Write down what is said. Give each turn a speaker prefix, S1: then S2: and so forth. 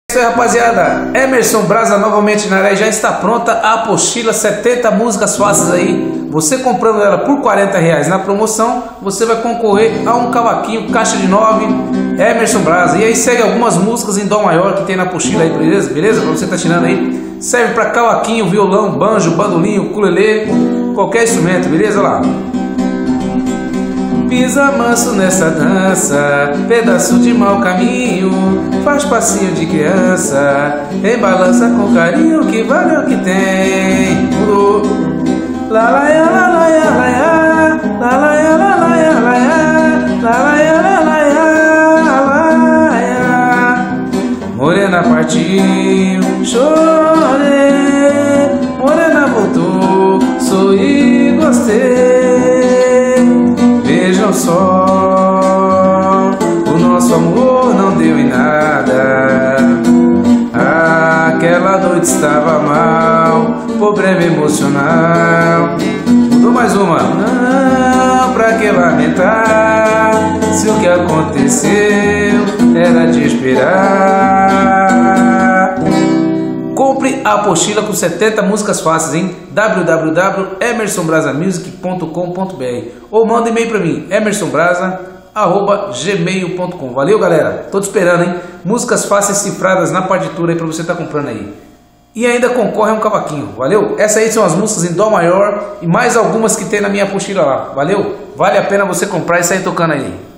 S1: É isso aí, rapaziada. Emerson Brasa novamente na área. Já está pronta a apostila 70 músicas fáceis aí. Você comprando ela por R$40 na promoção, você vai concorrer a um cavaquinho caixa de 9 Emerson Brasa. E aí segue algumas músicas em dó maior que tem na apostila aí, beleza? Beleza? Pra você tá tirando aí. Serve para cavaquinho, violão, banjo, bandolim, ukulele, qualquer instrumento, beleza? Olha lá. Pisa manso nessa dança, pedaço de mau caminho, faz passinho de criança, embalança com carinho, que vale o que tem. La la ya la la ya la ya, la la ya la la ya la ya, la la ya la la ya la ya. Morena partiu, chorei, morena voltou, sorri, gostei. Vejam só, o nosso amor não deu em nada. Aquela noite estava mal, problema emocional. Mudou mais uma. Não, pra que lamentar, se o que aconteceu era de esperar. Compre a apostila com 70 músicas fáceis em www.emersonbrasamusic.com.br ou manda e-mail para mim, emersonbrasa@gmail.com. Valeu, galera, tô te esperando, hein? Músicas fáceis cifradas na partitura aí para você estar comprando aí. E ainda concorre a um cavaquinho, valeu? Essas aí são as músicas em dó maior e mais algumas que tem na minha apostila lá, valeu? Vale a pena você comprar e sair tocando aí.